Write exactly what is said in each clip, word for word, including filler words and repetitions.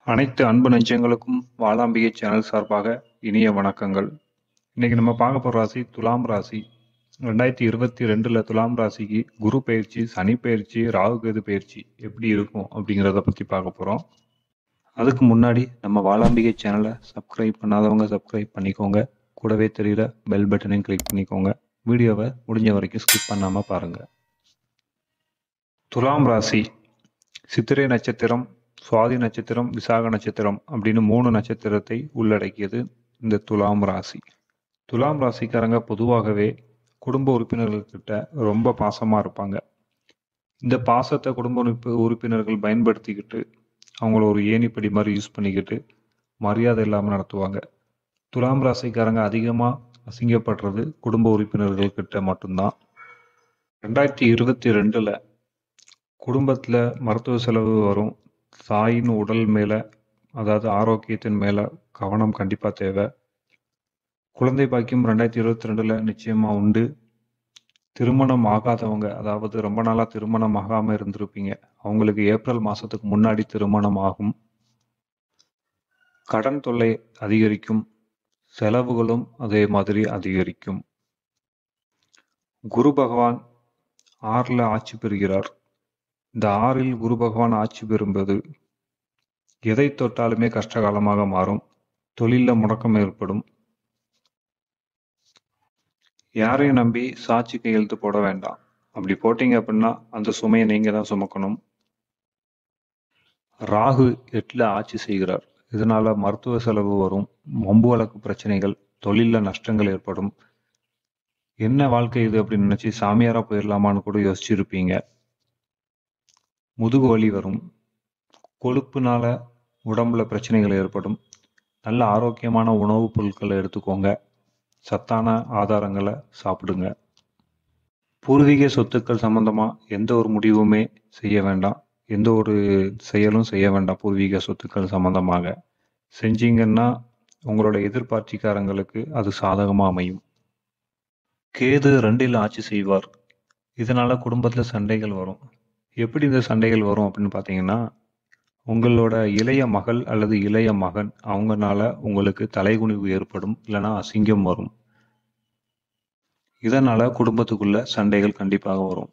அனைத்து அன்பு நெஞ்சங்களுக்கும் வாளாம்பிகை சேனல் சார்பாக இனிய வணக்கங்கள். இன்னைக்கு நம்ம பார்க்க போற ராசி துலாம் ராசி. ரெண்டாயிரத்தி இருபத்தி ரெண்டுல துலாம் ராசிக்கு குரு பயிற்சி, சனி பயிற்சி, ராகு கேது பயிற்சி எப்படி இருக்கும் அப்படிங்கிறத பத்தி பார்க்க போறோம். அதுக்கு முன்னாடி நம்ம வாளாம்பிகை சேனலை சப்ஸ்கிரைப் பண்ணாதவங்க சப்ஸ்கிரைப் பண்ணிக்கோங்க. கூடவே தெரியுற பெல் பட்டனையும் கிளிக் பண்ணிக்கோங்க. வீடியோவை முடிஞ்ச வரைக்கும் ஸ்கிப் பண்ணாம பாருங்க. துலாம் ராசி சித்திரை நட்சத்திரம், சுவாதி நட்சத்திரம், விசாக நட்சத்திரம் அப்படின்னு மூணு நட்சத்திரத்தை உள்ளடக்கியது இந்த துலாம் ராசி. துலாம் ராசிக்காரங்க பொதுவாகவே குடும்ப உறுப்பினர்கள்கிட்ட ரொம்ப பாசமா இருப்பாங்க. இந்த பாசத்தை குடும்ப உறுப்பினர்கள் பயன்படுத்திக்கிட்டு அவங்கள ஒரு ஏணிப்படி மாதிரி யூஸ் பண்ணிக்கிட்டு மரியாதை இல்லாமல் நடத்துவாங்க. துலாம் ராசிக்காரங்க அதிகமா அசிங்கப்படுறது குடும்ப உறுப்பினர்கள் கிட்ட மட்டும்தான். ரெண்டாயிரத்தி இருபத்தி ரெண்டுல குடும்பத்துல மருத்துவ செலவு வரும். தாயின் உடல் மேல, அதாவது ஆரோக்கியத்தின் மேல கவனம் கண்டிப்பா தேவை. குழந்தை பாக்கியம் ரெண்டாயிரத்தி இருபத்தி ரெண்டுல நிச்சயமா உண்டு. திருமணம் ஆகாதவங்க, அதாவது ரொம்ப நாளா திருமணம் ஆகாம இருந்திருப்பீங்க, அவங்களுக்கு ஏப்ரல் மாசத்துக்கு முன்னாடி திருமணம் ஆகும். கடன் தொல்லை அதிகரிக்கும், செலவுகளும் அதே மாதிரி அதிகரிக்கும். குரு பகவான் ஆறுல ஆட்சி பெறுகிறார். இந்த ஆறில் குரு பகவான் ஆட்சி பெறும்போது எதை தொட்டாலுமே கஷ்டகாலமாக மாறும். தொழில முடக்கம் ஏற்படும். யாரையும் நம்பி சாட்சி கையெழுத்து போட வேண்டாம். அப்படி போட்டீங்க அப்படின்னா அந்த சுமையை நீங்க தான் சுமக்கணும். ராகு எட்டுல ஆட்சி செய்கிறார். இதனால மருத்துவ செலவு வரும், வம்பு வழக்கு பிரச்சனைகள், தொழில நஷ்டங்கள் ஏற்படும். என்ன வாழ்க்கை இது அப்படின்னு நினைச்சு சாமியாரா போயிடலாமான்னு கூட யோசிச்சிருப்பீங்க. முதுகு வலி வரும். கொழுப்புனால உடம்புல பிரச்சனைகள் ஏற்படும். நல்ல ஆரோக்கியமான உணவுப் பொருட்களை எடுத்துக்கோங்க. சத்தான ஆதாரங்களை சாப்பிடுங்க. பூர்வீக சொத்துக்கள் சம்பந்தமா எந்த ஒரு முடிவுமே செய்ய வேண்டாம். எந்த ஒரு செயலும் செய்ய வேண்டாம். பூர்வீக சொத்துக்கள் சம்பந்தமாக செஞ்சீங்கன்னா உங்களோட எதிர்பார்த்திக்காரங்களுக்கு அது சாதகமா அமையும். கேது ரெண்டில் ஆட்சி செய்வார். இதனால குடும்பத்துல சண்டைகள் வரும். எப்படி இந்த சண்டைகள் வரும் அப்படின்னு பார்த்தீங்கன்னா, உங்களோட இளைய மகள் அல்லது இளைய மகன் அவங்கனால உங்களுக்கு தலைகுனிவு ஏற்படும், இல்லைன்னா அசிங்கம் வரும். இதனால குடும்பத்துக்குள்ள சண்டைகள் கண்டிப்பாக வரும்.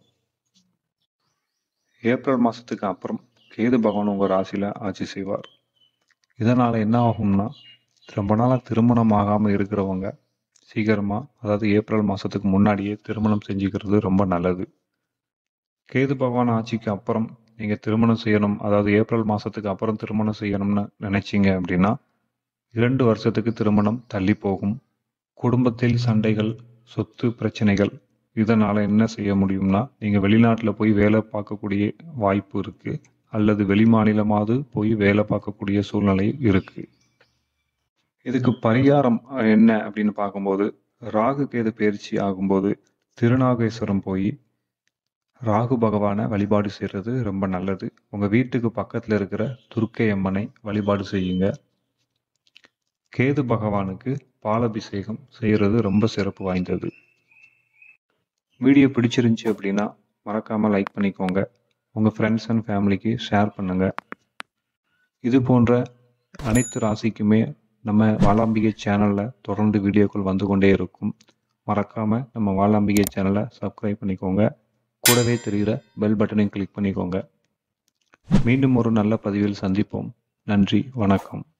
ஏப்ரல் மாசத்துக்கு அப்புறம் கேது பகவான் உங்க ராசியில ஆட்சி செய்வார். இதனால என்ன ஆகும்னா, ரொம்ப நாளா திருமணம் ஆகாம இருக்கிறவங்க சீக்கிரமா, அதாவது ஏப்ரல் மாசத்துக்கு முன்னாடியே திருமணம் செஞ்சுக்கிறது ரொம்ப நல்லது. கேது பகவான் ஆட்சிக்கு அப்புறம் நீங்க திருமணம் செய்யணும், அதாவது ஏப்ரல் மாசத்துக்கு அப்புறம் திருமணம் செய்யணும்னு நினைச்சீங்க அப்படின்னா இரண்டு வருஷத்துக்கு திருமணம் தள்ளி போகும். குடும்பத்தில் சண்டைகள், சொத்து பிரச்சனைகள். இதனால என்ன செய்ய முடியும்னா, நீங்க வெளிநாட்டுல போய் வேலை பார்க்கக்கூடிய வாய்ப்பு இருக்கு, அல்லது வெளி மாநிலமாவது போய் வேலை பார்க்கக்கூடிய சூழ்நிலை இருக்கு. இதுக்கு பரிகாரம் என்ன அப்படின்னு பார்க்கும்போது, ராகு கேது பயிற்சி ஆகும்போது திருநாகேஸ்வரம் போய் ராகு பகவானை வழிபாடு செய்யறது ரொம்ப நல்லது. உங்க வீட்டுக்கு பக்கத்துல இருக்கிற துர்க்கை அம்மனை வழிபாடு செய்யுங்க. கேது பகவானுக்கு பாலபிஷேகம் செய்யறது ரொம்ப சிறப்பு வாய்ந்தது. வீடியோ பிடிச்சிருந்துச்சு அப்படின்னா மறக்காம லைக் பண்ணிக்கோங்க. உங்க ஃப்ரெண்ட்ஸ் அண்ட் ஃபேமிலிக்கு ஷேர் பண்ணுங்க. இது போன்ற அனைத்து ராசிக்குமே நம்ம வாளாம்பிகை சேனல்ல தொடர்ந்து வீடியோக்கள் வந்து கொண்டே இருக்கும். மறக்காம நம்ம வாளாம்பிகை சேனலை சப்ஸ்கிரைப் பண்ணிக்கோங்க. கூடவே தெரிகிற பெல் பட்டனையும் கிளிக் பண்ணிக்கோங்க. மீண்டும் ஒரு நல்ல பதிவில் சந்திப்போம். நன்றி, வணக்கம்.